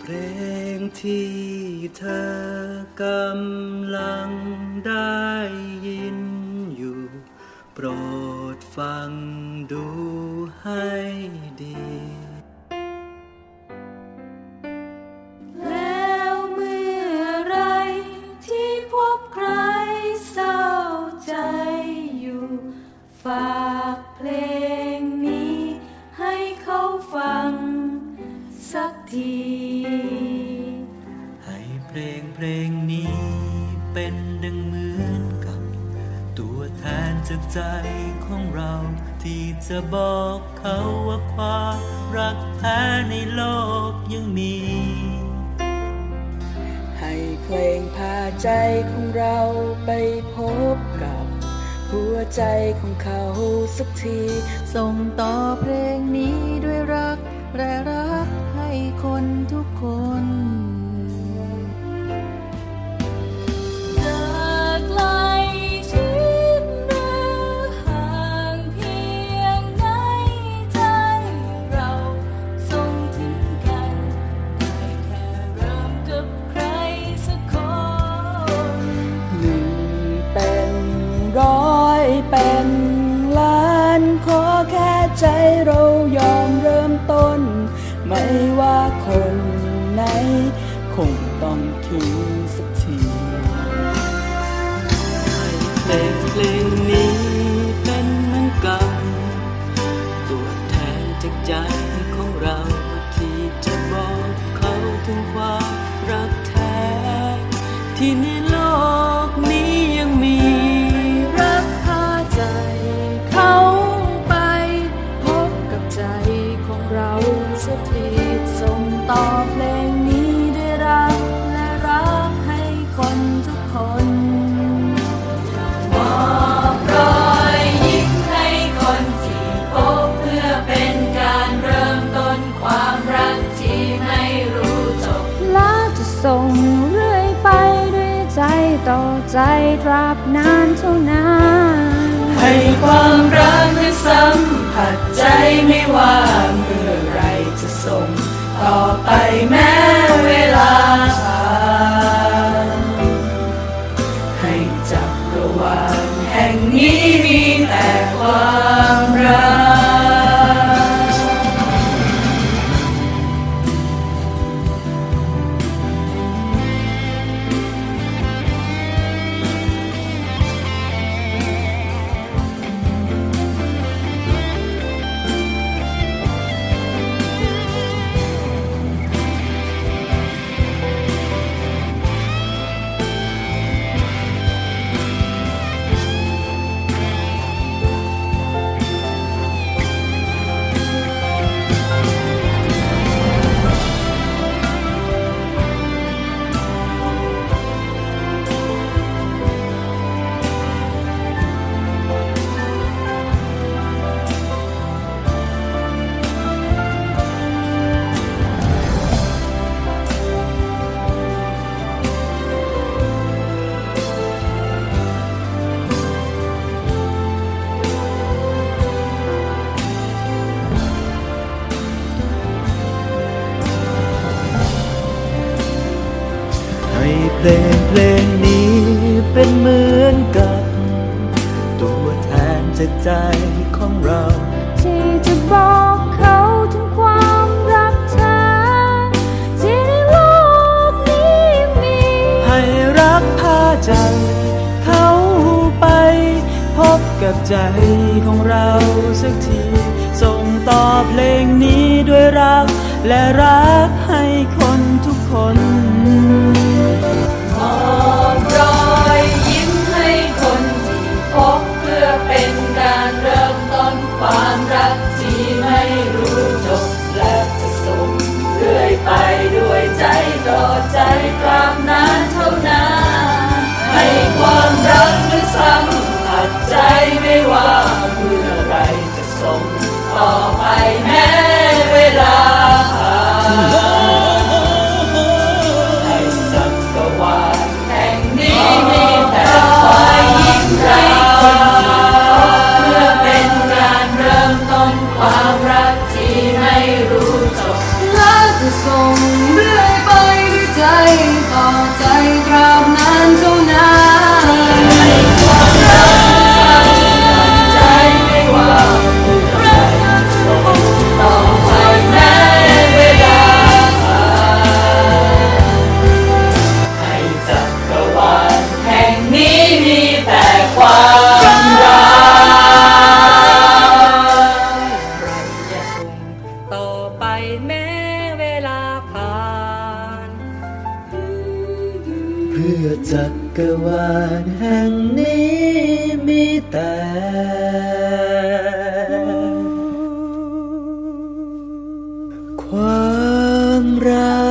เพลงที่เธอกำลังได้ยินอยู่โปรดฟังดูให้ดีแล้วเมื่อไรที่พบใครเศร้าใจอยู่ฝากเพลงนี้ให้เขาฟังสักทีให้เพลงนี้เป็นดังเหมือนกับตัวแทนจากใจของเราที่จะบอกเขาว่าความรักแท้ในโลกยังมีให้เพลงพาใจของเราไปพบกับหัวใจของเขาสักทีส่งต่อเพลงนี้ด้วยรักและรักให้คนทุกคนจากไกลชิดหรือห่างเพียงไหนใจเราส่งถึงกันได้แค่เริ่มกับใครสักคนหนึ่งเป็นร้อยเป็นล้านขอแค่ใจเรายอมเริ่มต้นไม่ว่าคนไหนคงต้องถึงสักทีให้เพลงนี้เป็นเหมือนกับตัวแทนจากใจของเราที่จะบอกเขาถึงความรักแท้ที่ในโลกนี้ยังมีรักพาใจเขาไปพบกับใจของเราสักทีส่งต่อเพลงนี้ด้วยรักและรักให้คนทุกคนมอบรอยยิ้มให้คนที่พบเพื่อเป็นการเริ่มต้นความรักที่ไม่รู้จบและจะส่งเรื่อยไปด้วยใจต่อใจตราบนานเท่านานให้ความรักนั้นสัมผัสใจไม่ว่าเมื่อไรจะส่งต่อไปแม้เวลาผ่านให้จักรวาลแห่งนี้มีแต่ความรักให้เพลงนี้เป็นเหมือนกับตัวแทนจากใจของเราที่จะบอกเขาถึงความรักแท้ที่ในโลกนี้มีให้รักพาใจเขาไปพบกับใจของเราสักทีส่งต่อเพลงนี้ด้วยรักและรักให้คนทุกคนมอบรอยยิ้มให้คนที่พบเพื่อเป็นการเริ่มต้นความรักที่ไม่รู้จบและจะส่งเรื่อยไปด้วยใจต่อใจตราบนานเท่านานให้ความรักนั้นสัมผัสใจไม่ว่าเมื่อไรจะส่งต่อไปแม้เวลาผ่านให้จักรวาลแห่งนี้มีแต่ความยิ่งใหญ่เพื่อเป็นการเริ่มต้นความรักที่ไม่รู้จบและจะส่งเรื่อยเพื่อจักรวาลแห่งนี้มีแต่ความรัก